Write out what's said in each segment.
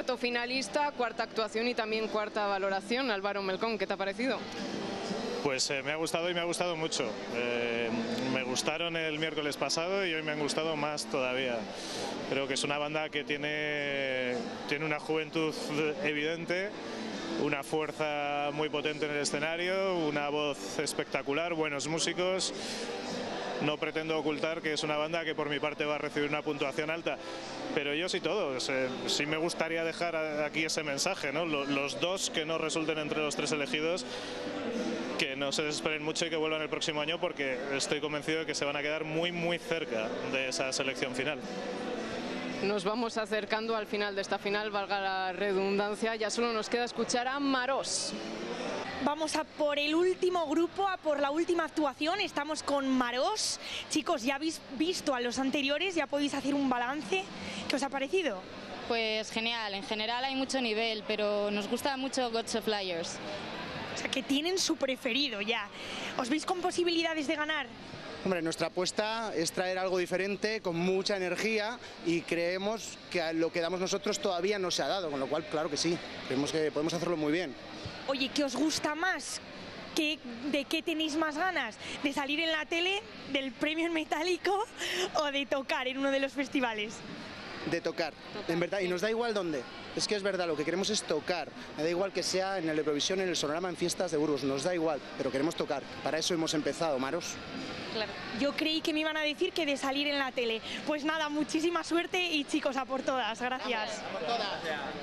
cuarto finalista, cuarta actuación y también cuarta valoración. Álvaro Melcón, ¿qué te ha parecido? Pues me ha gustado y me ha gustado mucho. Me gustaron el miércoles pasado y hoy me han gustado más todavía. Creo que es una banda que tiene una juventud evidente, una fuerza muy potente en el escenario, una voz espectacular, buenos músicos. No pretendo ocultar que es una banda que por mi parte va a recibir una puntuación alta, pero yo sí todos. Sí me gustaría dejar aquí ese mensaje, ¿no? Los dos que no resulten entre los tres elegidos, que no se desesperen mucho y que vuelvan el próximo año, porque estoy convencido de que se van a quedar muy muy cerca de esa selección final. Nos vamos acercando al final de esta final, valga la redundancia, ya solo nos queda escuchar a Maros. Vamos a por el último grupo, a por la última actuación. Estamos con Maros. Chicos, ya habéis visto a los anteriores, ya podéis hacer un balance. ¿Qué os ha parecido? Pues genial, en general hay mucho nivel, pero nos gusta mucho Gods of Liars. O sea, que tienen su preferido ya. ¿Os veis con posibilidades de ganar? Hombre, nuestra apuesta es traer algo diferente, con mucha energía, y creemos que lo que damos nosotros todavía no se ha dado, con lo cual, claro que sí, creemos que podemos hacerlo muy bien. Oye, ¿qué os gusta más? ¿De qué tenéis más ganas? ¿De salir en la tele, del premio en metálico o de tocar en uno de los festivales? De tocar, en verdad, y nos da igual dónde. Es que es verdad, lo que queremos es tocar. Me da igual que sea en el Eurovisión, en el Sonorama, en fiestas de Burgos, nos da igual, pero queremos tocar. Para eso hemos empezado, Maros. Claro. Yo creí que me iban a decir que de salir en la tele. Pues nada, muchísima suerte y chicos, a por todas. Gracias. A por todas.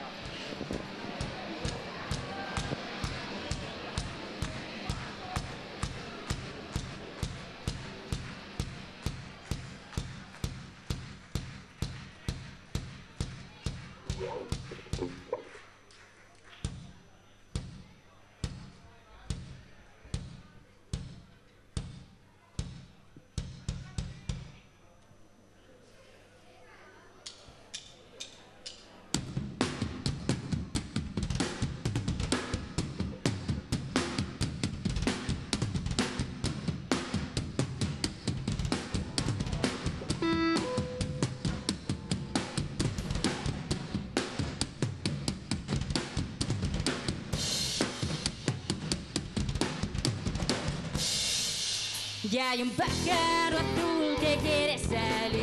Ya hay un pájaro azul que quiere salir,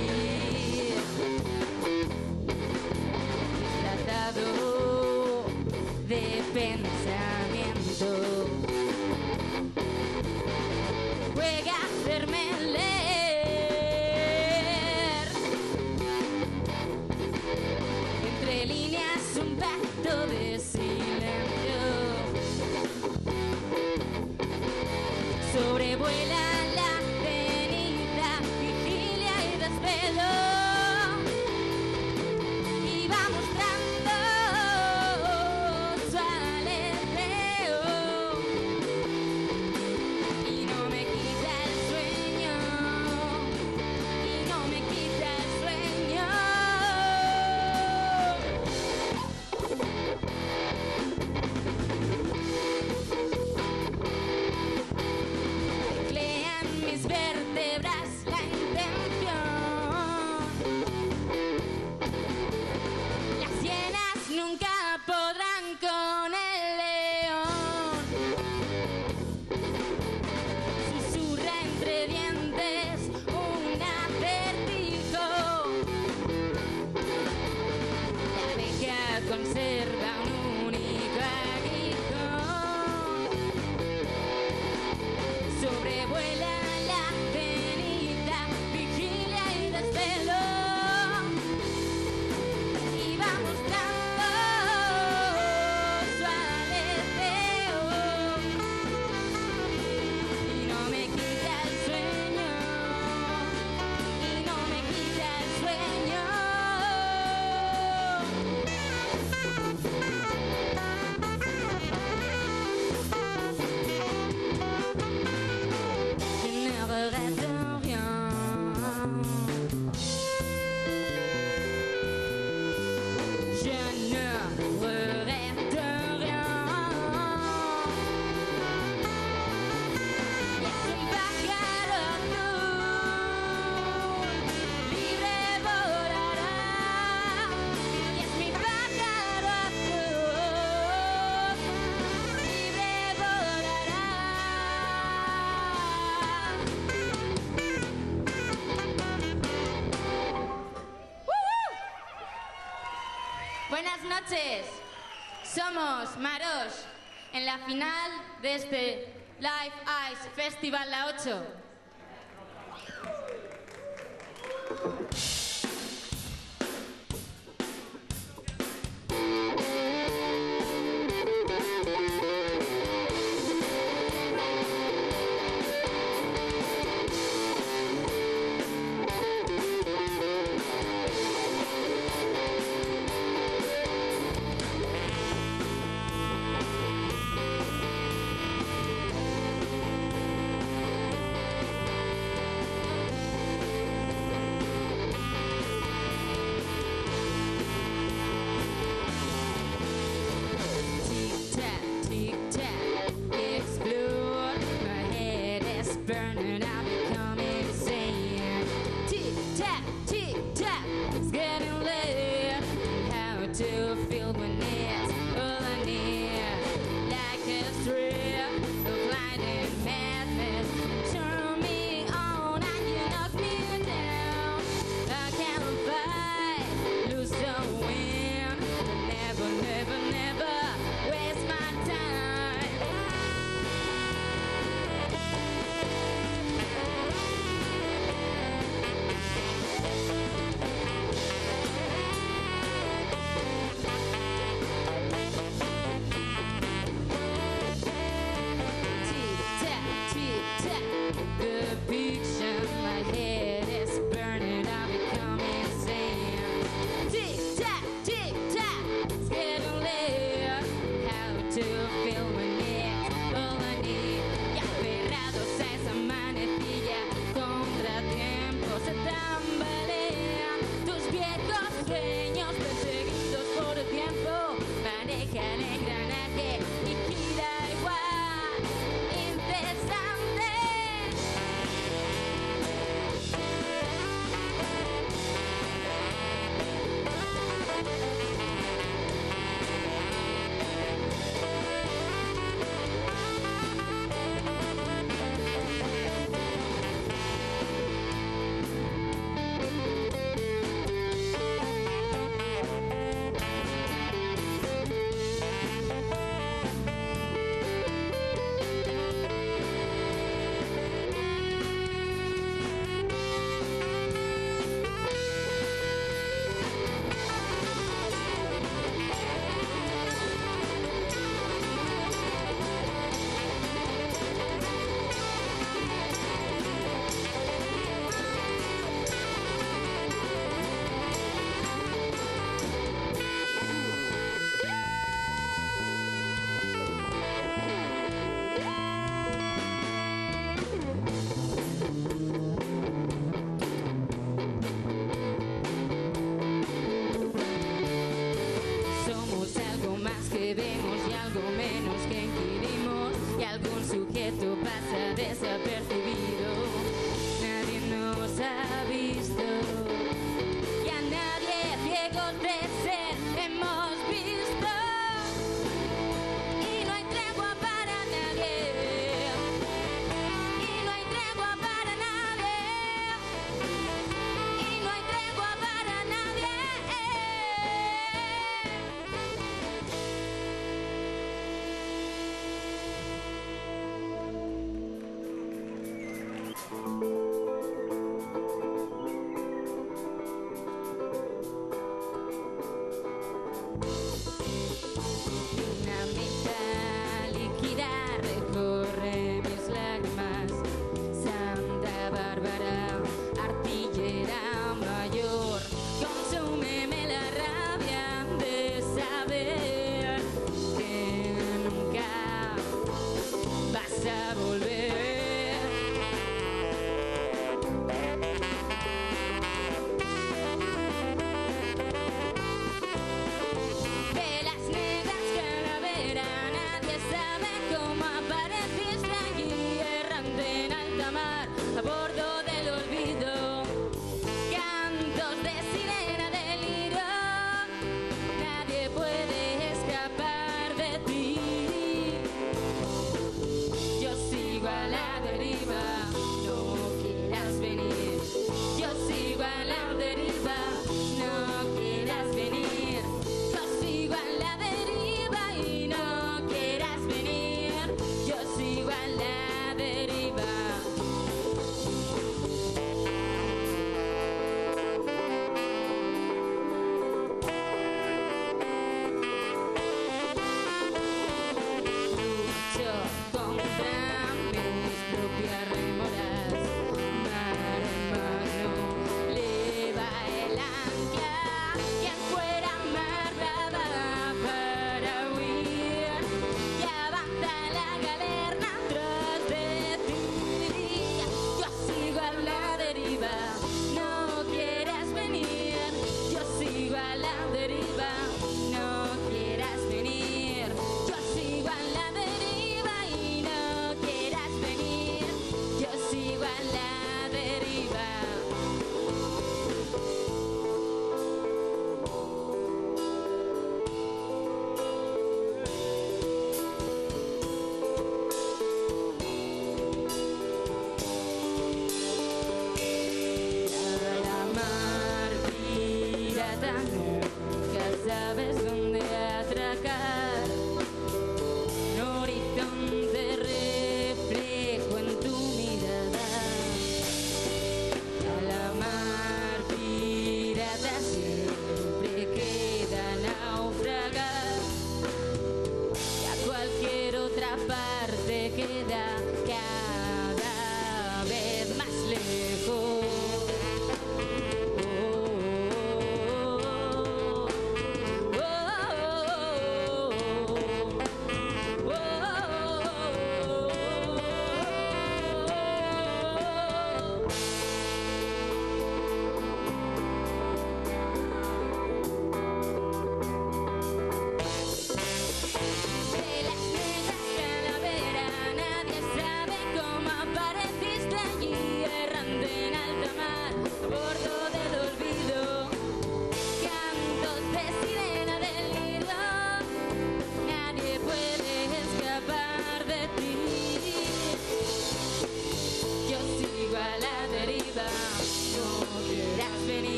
disfrazado de pensamiento. Juega a hacerme leer entre líneas un pacto de silencio. Sobrevuela la avenida, vigilia y desvelo, y va mostrando su aleteo, y no me quita el sueño, y no me quita el sueño. Mis vértebras la intención noches. Somos Marosh en la final de este Live Ice Festival La 8.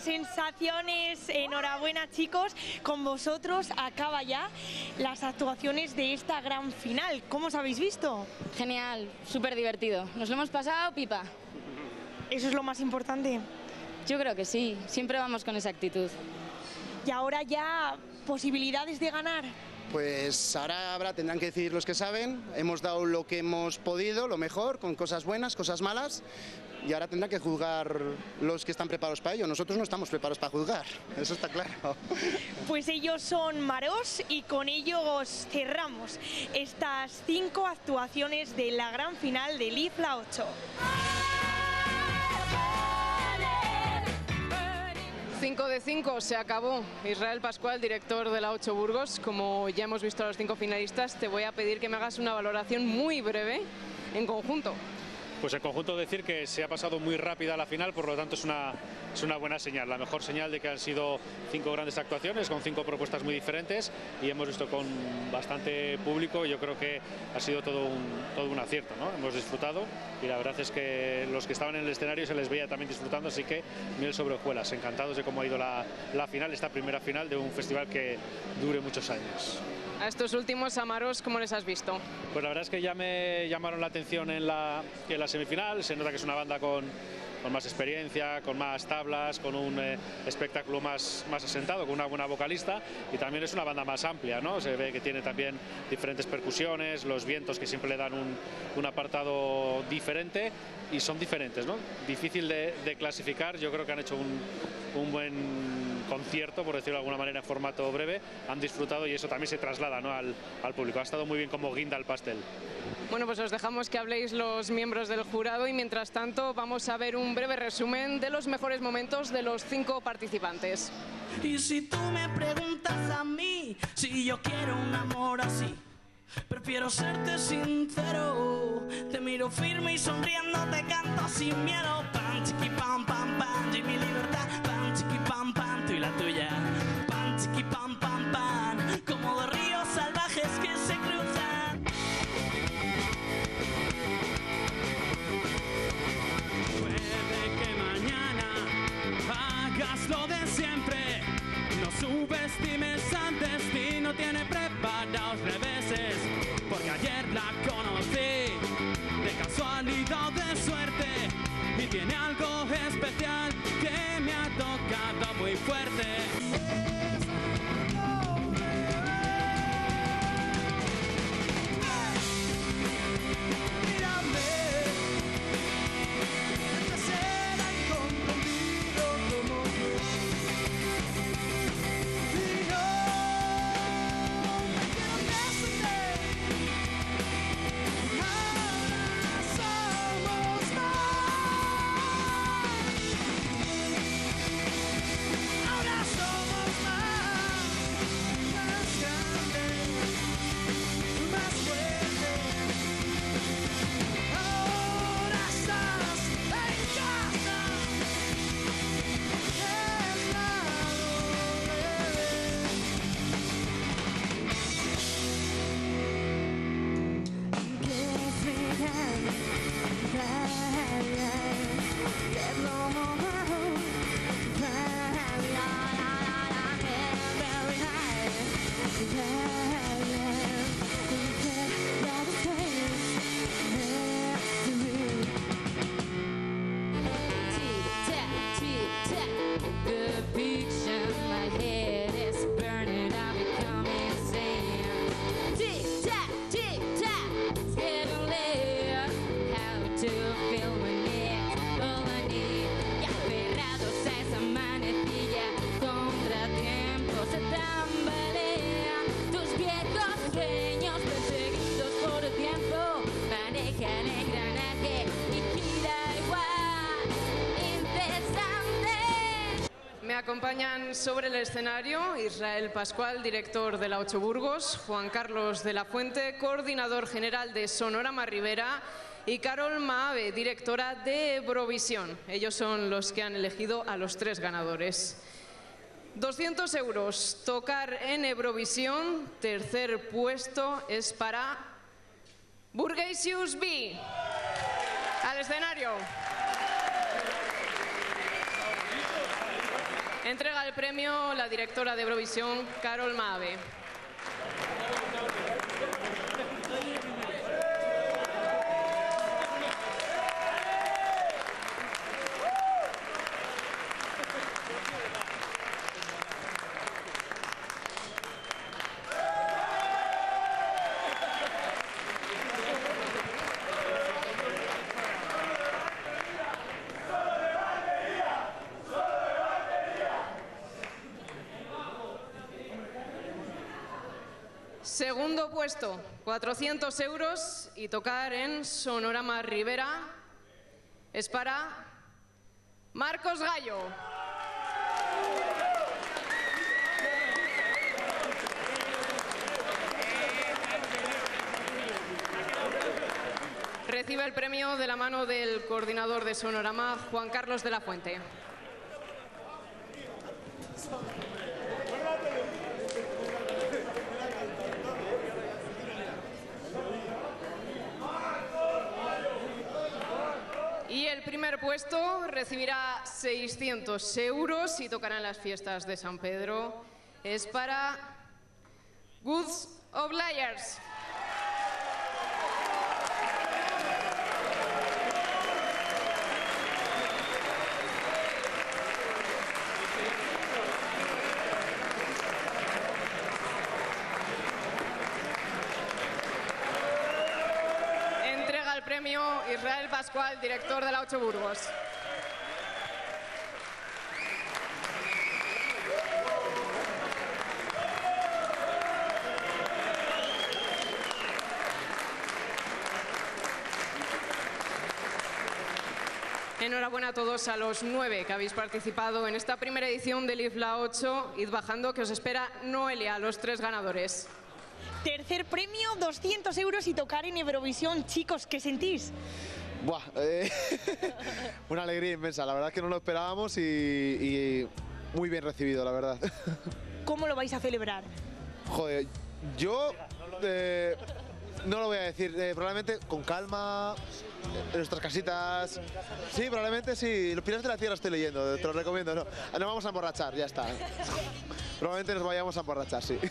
sensaciones. Enhorabuena, chicos. Con vosotros acaba ya las actuaciones de esta gran final. ¿Cómo os habéis visto? Genial, súper divertido. Nos lo hemos pasado pipa. Eso es lo más importante. Yo creo que sí, siempre vamos con esa actitud. Y ahora ya, posibilidades de ganar. Pues ahora tendrán que decidir los que saben. Hemos dado lo que hemos podido, lo mejor, con cosas buenas, cosas malas. Y ahora tendrán que juzgar los que están preparados para ello. Nosotros no estamos preparados para juzgar, eso está claro. Pues ellos son Maros y con ellos cerramos estas 5 actuaciones de la gran final de Live La 8. 5 de 5 se acabó. Israel Pascual, director de la 8 Burgos. Como ya hemos visto a los 5 finalistas, te voy a pedir que me hagas una valoración muy breve en conjunto. Pues en conjunto decir que se ha pasado muy rápida la final, por lo tanto es una buena señal, la mejor señal de que han sido 5 grandes actuaciones con 5 propuestas muy diferentes y hemos visto con bastante público. Yo creo que ha sido todo un acierto, ¿no? Hemos disfrutado y la verdad es que los que estaban en el escenario se les veía también disfrutando, así que miel sobre hojuelas, encantados de cómo ha ido la final, esta primera final de un festival que dure muchos años. A estos últimos Amaros, ¿cómo les has visto? Pues la verdad es que ya me llamaron la atención en la semifinal. Se nota que es una banda con más experiencia, con más tablas, con un espectáculo más asentado, con una buena vocalista, y también es una banda más amplia, ¿no? Se ve que tiene también diferentes percusiones, los vientos que siempre le dan un apartado diferente y son diferentes, ¿no? Difícil de clasificar. Yo creo que han hecho un buen concierto, por decirlo de alguna manera, en formato breve. Han disfrutado y eso también se traslada, ¿no?, al público. Ha estado muy bien como guinda al pastel. Bueno, pues os dejamos que habléis los miembros del jurado y mientras tanto vamos a ver un breve resumen de los mejores momentos de los 5 participantes. Y si tú me preguntas a mí si yo quiero un amor así, prefiero serte sincero. Te miro firme y sonriendo te canto sin miedo. Pam, chiqui, pam, pam, pam, y mi libertad. Pam, chiqui, pam, pam, tú y la tuya. Pam, chiqui, pam, pam, pam, como dos ríos salvajes que se cruzan. Puede que mañana hagas lo de siempre. No subestimes al destino, tiene preparados reveses. Porque ayer la conocí de casualidad o de suerte y tiene algo especial que me ha tocado muy fuerte. Me acompañan sobre el escenario Israel Pascual, director de la 8 Burgos, Juan Carlos de la Fuente, coordinador general de Sonorama Ribera, y Carol Maave, directora de Eurovisión. Ellos son los que han elegido a los 3 ganadores. 200 euros, tocar en Eurovisión, tercer puesto es para Burgesius B. Al escenario. Entrega el premio la directora de Eurovisión, Carol Maave. Segundo puesto, 400 euros y tocar en Sonorama Rivera es para Marcos Gallo. Recibe el premio de la mano del coordinador de Sonorama, Juan Carlos de la Fuente. Y el primer puesto recibirá 600 euros y tocará en las fiestas de San Pedro. Es para Goods of Liars. Premio Israel Pascual, director de la Ocho Burgos. Enhorabuena a todos, a los 9 que habéis participado en esta primera edición del IFLA 8. Id bajando, que os espera Noelia, los 3 ganadores. Tercer premio, 200 euros y tocar en Eurovisión. Chicos, ¿qué sentís? Buah, una alegría inmensa. La verdad es que no lo esperábamos y muy bien recibido, la verdad. ¿Cómo lo vais a celebrar? Joder, yo no lo voy a decir. Probablemente con calma, en nuestras casitas. Sí, probablemente sí. Los Piratas de la Tierra estoy leyendo, te lo recomiendo. No, nos vamos a emborrachar, ya está. Probablemente nos vayamos a emborrachar, sí.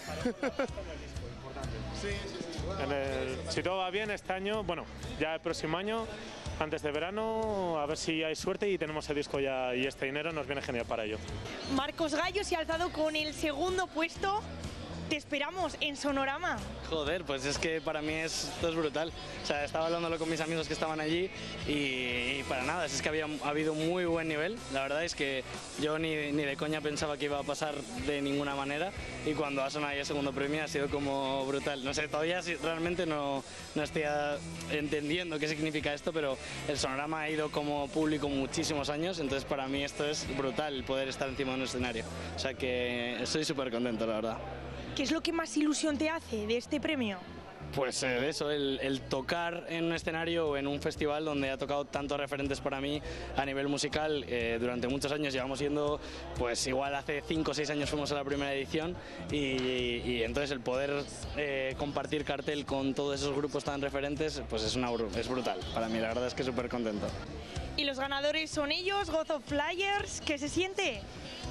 Si todo va bien este año, bueno, ya el próximo año, antes de verano, a ver si hay suerte y tenemos el disco ya y este dinero nos viene genial para ello. Marcos Gallo se ha alzado con el segundo puesto. Te esperamos en Sonorama. Joder, pues es que para mí esto es brutal. O sea, estaba hablándolo con mis amigos que estaban allí y para nada, es que ha habido muy buen nivel. La verdad es que yo ni de coña pensaba que iba a pasar de ninguna manera y cuando ha sonado ahí el segundo premio ha sido como brutal. No sé, todavía realmente no estoy entendiendo qué significa esto, pero el Sonorama ha ido como público muchísimos años, entonces para mí esto es brutal, poder estar encima de un escenario. O sea que estoy súper contento, la verdad. ¿Qué es lo que más ilusión te hace de este premio? Pues eso, el tocar en un escenario o en un festival donde ha tocado tantos referentes para mí a nivel musical. Durante muchos años llevamos yendo, pues igual hace 5 o 6 años fuimos a la primera edición y entonces el poder compartir cartel con todos esos grupos tan referentes, pues es brutal. Para mí la verdad es que súper contento. Y los ganadores son ellos, Goods of Liars. ¿Qué se siente?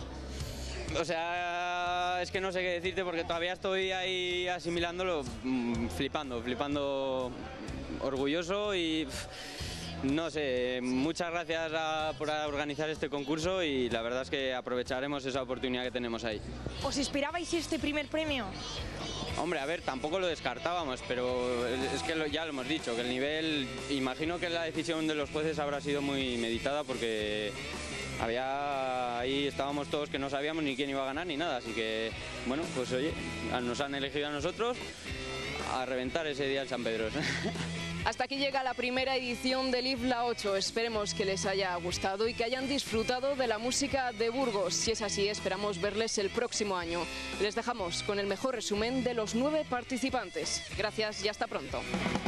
O sea, es que no sé qué decirte porque todavía estoy ahí asimilándolo, flipando, orgulloso y no sé, muchas gracias por organizar este concurso y la verdad es que aprovecharemos esa oportunidad que tenemos ahí. ¿Os esperabais este primer premio? Hombre, a ver, tampoco lo descartábamos, pero es que ya lo hemos dicho, que el nivel, imagino que la decisión de los jueces habrá sido muy meditada porque ahí estábamos todos que no sabíamos ni quién iba a ganar ni nada, así que bueno, pues oye, nos han elegido a nosotros a reventar ese día el San Pedro. Hasta aquí llega la primera edición del IFLA 8. Esperemos que les haya gustado y que hayan disfrutado de la música de Burgos. Si es así, esperamos verles el próximo año. Les dejamos con el mejor resumen de los 9 participantes. Gracias y hasta pronto.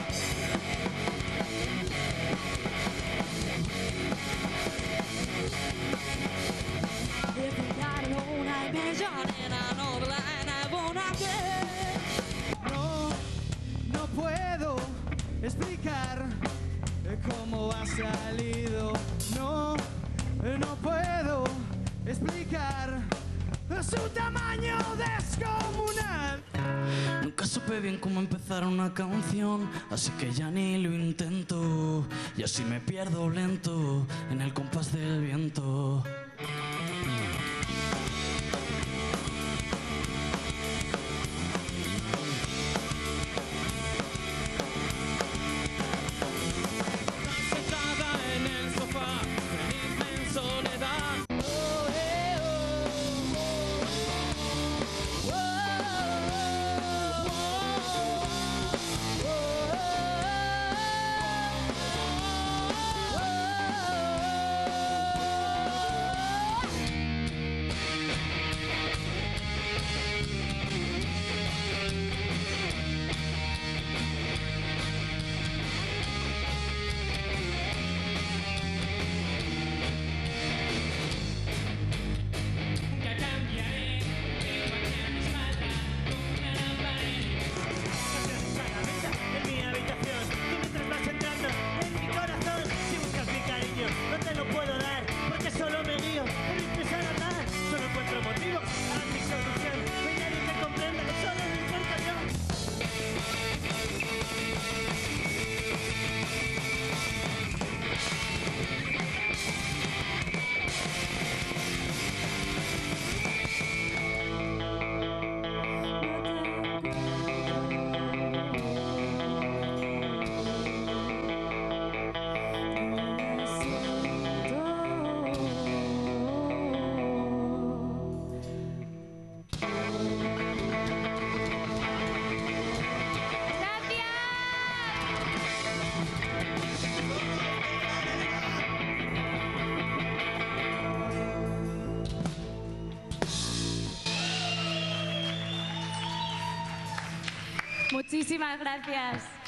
No puedo explicar cómo ha salido. No puedo explicar su tamaño descomunal. Nunca supe bien cómo empezar una canción, así que ya ni lo intento. Y así me pierdo lento en el compás del viento. Sentada en el sofá, feliz en soledad. En mi habitación, y mientras vas entrando en mi corazón, si buscas mi cariño, no te lo puedo dar, porque solo me guío por empezar a andar. Solo encuentro motivo a mi solución. No hay nadie que comprenda, solo me importa yo. Muchísimas gracias.